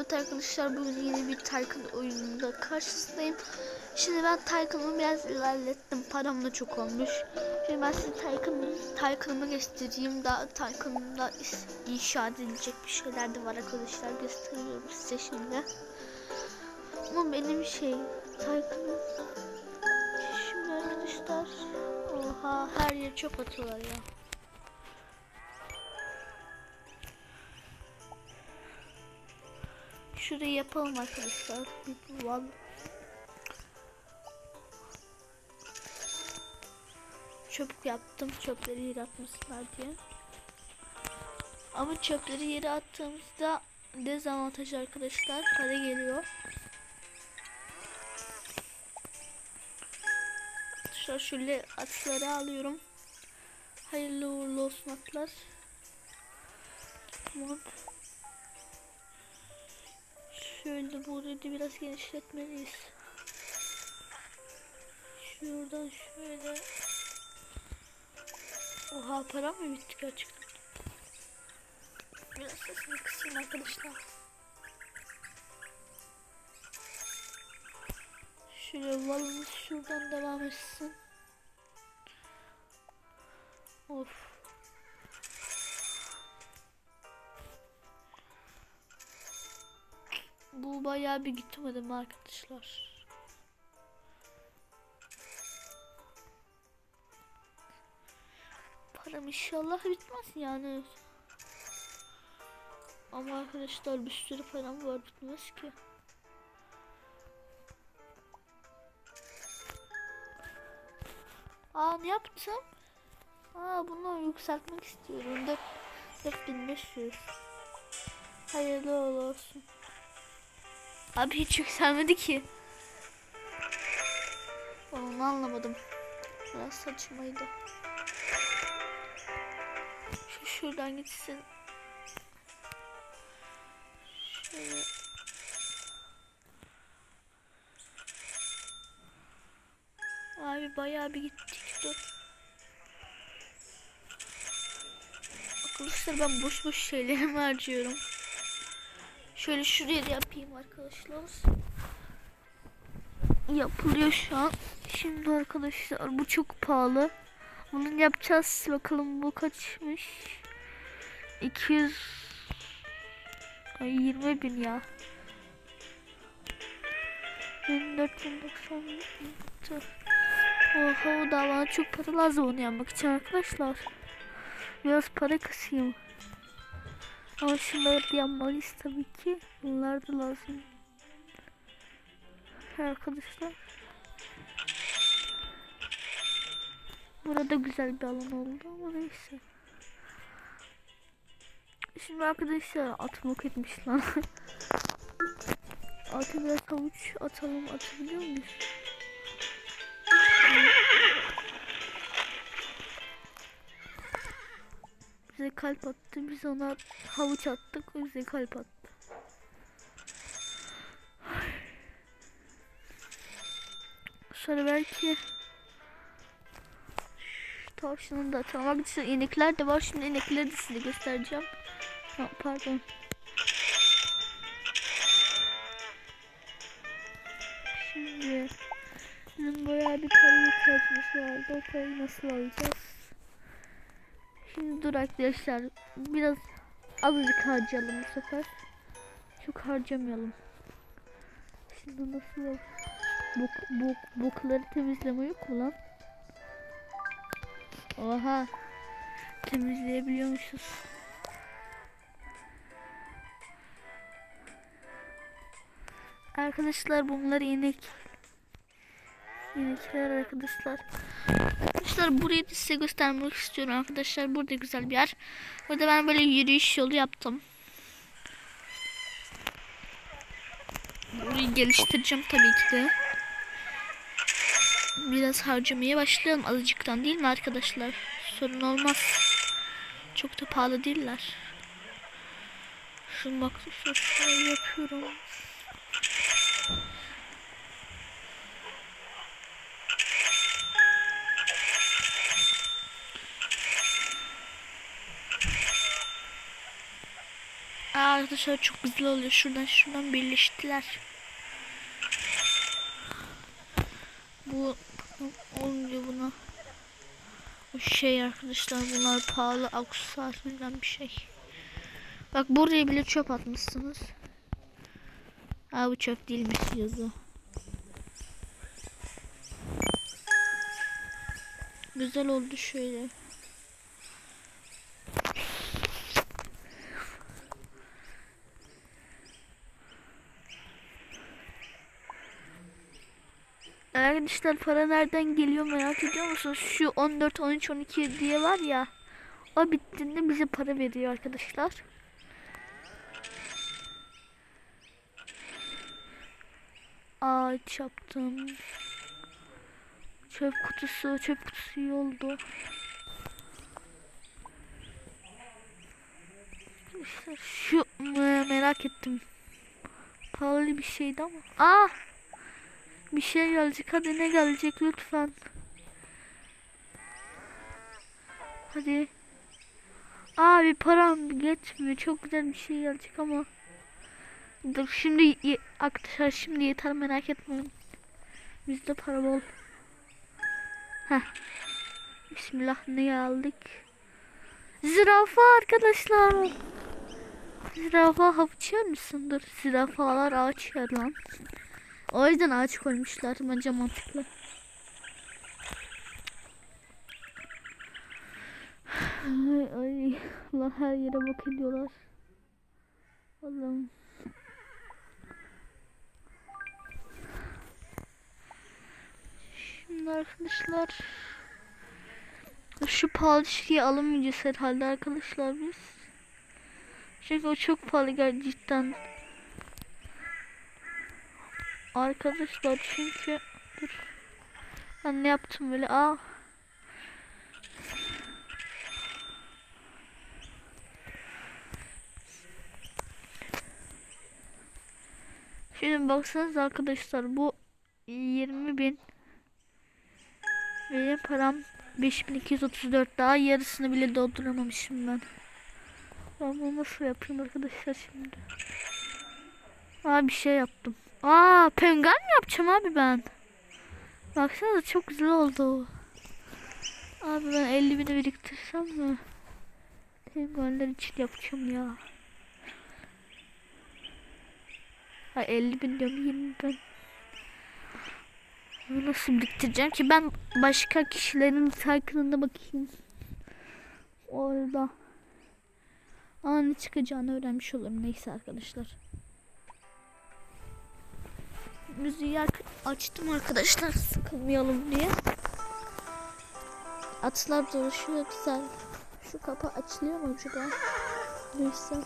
Evet arkadaşlar, bugün yeni bir Tycoon oyununda karşınızdayım. Şimdi ben Tycoon'u biraz ilerlettim. Param da çok olmuş. Şimdi ben size Tycoon'umu göstereyim. Daha Tycoon'da inşa edilecek bir şeyler de var arkadaşlar. Gösteriyorum size şimdi. Ama benim Tycoon'um. Şimdi arkadaşlar. Oha, her yer çöp atıyorlar ya. Şurayı yapalım arkadaşlar. Bir wall. Çöp yaptım, çöpleri yere atmasınlar diye. Ama çöpleri yere attığımızda dezavantaj arkadaşlar. Para geliyor. Şöyle atları alıyorum. Hayırlı uğurlu olsun atlar. Tamam. Şöyle burayı da biraz genişletmeliyiz. Şuradan şöyle. Oha, para mı bitti gerçekten? Biraz sesini kısayım arkadaşlar. Şöyle valımız şuradan devam etsin. Of. Bu bayağı bir gitmedim arkadaşlar. Param inşallah bitmez yani. Ama arkadaşlar bir sürü param var, bitmez ki. Ne yaptım? Bunu yükseltmek istiyorum. 4500. Hayırlı olsun. Abi hiç yükselmedi ki. Onu anlamadım. Biraz saçmaydı. Şuradan gitsin. Şöyle. Abi bayağı bir gittik. Dur. Arkadaşlar ben boş boş şeylerimi harcıyorum. Şöyle şuraya da yapayım arkadaşlar. Yapılıyor şu an. Şimdi arkadaşlar bu çok pahalı. Bunu yapacağız. Bakalım bu kaçmış? 20.000 ya. 1490. Oha, o da bana çok para lazım onu yapmak için arkadaşlar. Biraz para kısayım. Ama şunları da yapmalıyız tabii ki. Bunlar da lazım. Arkadaşlar. Burada güzel bir alan oldu ama neyse. Şimdi arkadaşlar atım yok etmiş lan. Atı biraz havuç atalım, atabiliyor muyuz? Bize kalp attı, biz ona havuç attık, o bize kalp attı. Sonra belki tavşanı da atalım. Arkadaşlar inekler de var, şimdi inekleri de size göstereceğim. Pardon. Şimdi bizim bayağı bir para ihtiyacımız vardı. O parayı nasıl alacağız? Şimdi dur arkadaşlar, biraz azıcık harcayalım bu sefer. Çok harcamayalım. Şimdi nasıl bokları temizleme yok mu lan? Oha, temizleyebiliyormuşuz. Arkadaşlar bunlar inekler arkadaşlar. Arkadaşlar burayı da size göstermek istiyorum arkadaşlar. Burada güzel bir yer. Burada ben böyle yürüyüş yolu yaptım. Burayı geliştireceğim tabii ki de. Biraz harcamaya başlayalım azıcıktan, değil mi arkadaşlar? Sorun olmaz. Çok da pahalı değiller. Şunu bak, şöyle yapıyorum. Arkadaşlar çok güzel oluyor. Şuradan birleştiler. Bu olmuyor buna. Bu şey arkadaşlar, bunlar pahalı aksesuar falan bir şey. Bak buraya bile çöp atmışsınız. Ha bu çöp değilmiş yazı. Güzel oldu şöyle. Arkadaşlar para nereden geliyor merak ediyor musunuz? Şu 14, 13, 12 diye var ya. O bittiğinde bize para veriyor arkadaşlar. Ağaç yaptım. Çöp kutusu iyi oldu. İşte şu merak ettim. Pahalı bir şeydi ama. Bir şey gelecek. Hadi ne gelecek lütfen. Hadi. Bir param geçmiyor. Çok güzel bir şey gelecek ama. Dur şimdi arkadaşlar şimdi yeter merak etmeyin. Bizde para bol. Bismillah ne aldık? Zürafa arkadaşlar. Zürafa havuç yer misin? Dur zürafalar ağaç yer lan. O yüzden ağaç koymuşlar. Bence mantıklı. Ay Allah her yere bak ediyorlar. Allah'ım. Şimdi arkadaşlar şu pahalı şeyi alamayacağız herhalde arkadaşlar biz. Çünkü o çok pahalı gerçekten. Arkadaşlar çünkü dur. Ben ne yaptım böyle? Şimdi baksanız arkadaşlar bu 20.000 benim param 5234 daha yarısını bile dolduramamışım ben. Ben bunu nasıl yapayım arkadaşlar şimdi? Bir şey yaptım. Penguen mi yapacağım abi ben? Baksana çok güzel oldu. Abi ben 50.000'i biriktirsem mi? Penguenler için yapacağım ya. 50.000 diyorum 20.000. Nasıl biriktireceğim ki ben başka kişilerin sayfasına bakayım. Orada. Ne çıkacağını öğrenmiş olurum. Neyse arkadaşlar. Müziği açtım arkadaşlar sıkılmayalım diye. Atlar dolaşıyor güzel. Şu kapı açılıyor mu acaba? Neyse.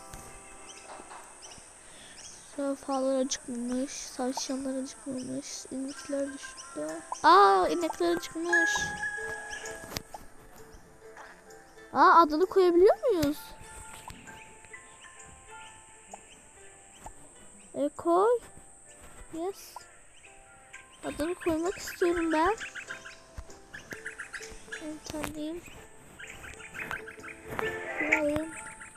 Zürafalar acıkmamış, tavşanlar acıkmamış, inekler düştü. İnekler acıkmış. Adını koyabiliyor muyuz? Koy. Yes. Adını koymak istiyorum ben. Tanıyayım. Koyalım.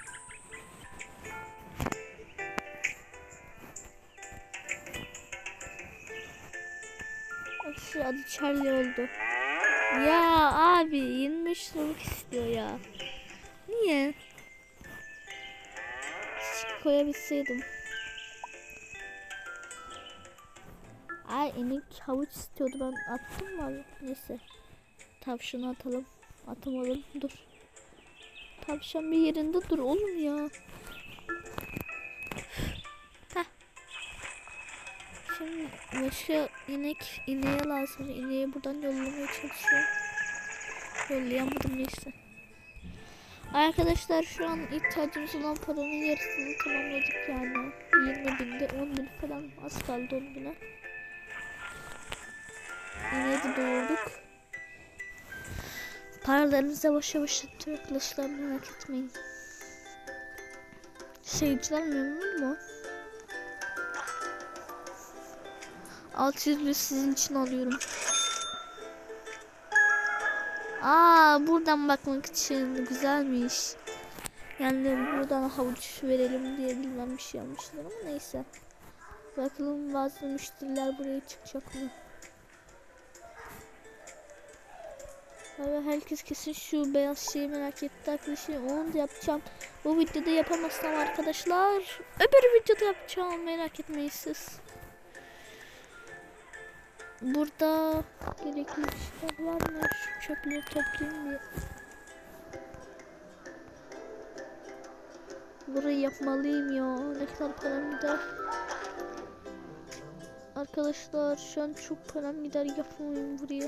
Şu adı Charlie oldu. Ya abi 25 liralık istiyor ya. Niye? Hiç koyabilseydim. İnek havuç istiyordu ben attım mı? Neyse. Tavşanı atalım. Atamadım dur. Tavşan bir yerinde dur oğlum ya. Şimdi başka ineğe lazım. İneği buradan yollamaya çalışıyorum. Yollayamadım neyse. Arkadaşlar şu an ihtiyacımız olan paranın yarısını tamamladık yani. 20.000'de 10.000 falan az kaldı 10.000'e. İneği de doyurduk. Paralarımız yavaş yavaş atıyor arkadaşlar merak etmeyin. Seyirciler memnun mu? 600 sizin için alıyorum. Buradan bakmak için güzelmiş. Yani buradan havuç verelim diye bilmem bir şey yapmışlar ama neyse. Bakalım bazı müşteriler buraya çıkacak mı? Abi herkes kesin şu beyaz şeyi merak etti arkadaşlar. Onu da yapacağım. Bu videoda yapamazsam arkadaşlar öbür videoda yapacağım, merak etmeyin siz. Burada gerekli işler var mı? Şu çöpleri toplayayım bir. Burayı yapmalıyım ya. Ne kadar param gider. Arkadaşlar şu an çok param gider, yapmayayım buraya.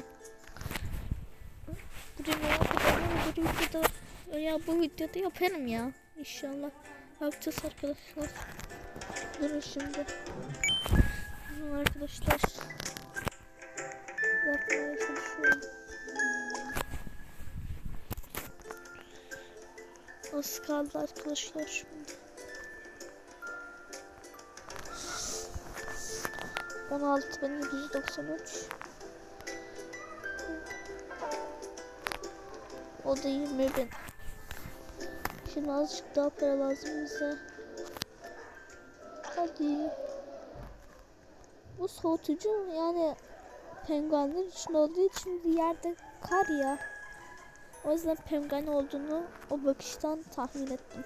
Buraya ne yapacağım? Bu videoda, ya bu videoda yaparım ya. İnşallah yapacağız arkadaşlar. Durun şimdi. Arkadaşlar yapmaya çalışıyorum. Az kaldı arkadaşlar şimdi. 16.793. O da 20.000. Şimdi azıcık daha para lazım bize. Hadi. Bu soğutucu yani penguenler için olduğu için bir yerde kar ya. O yüzden penguen olduğunu o bakıştan tahmin ettim.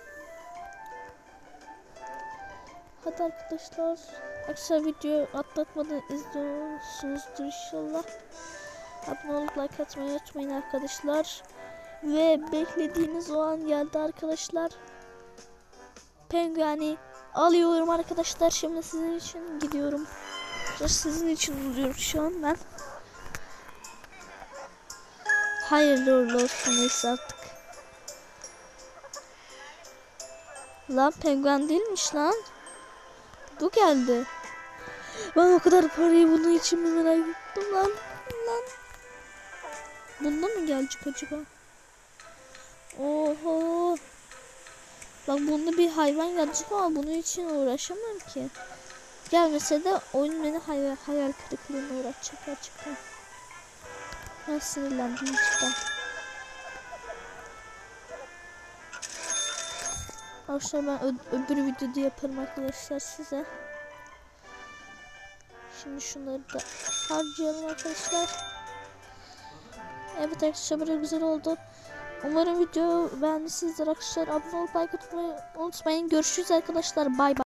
Hadi arkadaşlar. Arkadaşlar videoyu atlatmadan izliyorsunuzdur inşallah. Abone olup like atmayı unutmayın arkadaşlar. Ve beklediğiniz o an geldi arkadaşlar. Pengueni alıyorum arkadaşlar. Şimdi sizin için gidiyorum. Sizin için buluyorum şu an ben. Hayırlı uğurlu olsun neyse artık. Lan penguen değilmiş lan. Bu geldi. Ben o kadar parayı bunun için mi merak ettim lan. Bunda mı gelecek acaba? Oho. Bak bunda bir hayvan gelecek ama bunun için uğraşamam ki. Gelmese de oyun beni hayal kırıklığına uğratacak gerçekten. Ben sinirlendim cidden. Arkadaşlar ben öbür videoda yaparım arkadaşlar size. Şimdi şunları da harcayalım arkadaşlar. Evet arkadaşlar böyle güzel oldu. Umarım video beğenmişsinizdir arkadaşlar. Abone olup like atmayı unutmayın. Görüşürüz arkadaşlar. Bay bay.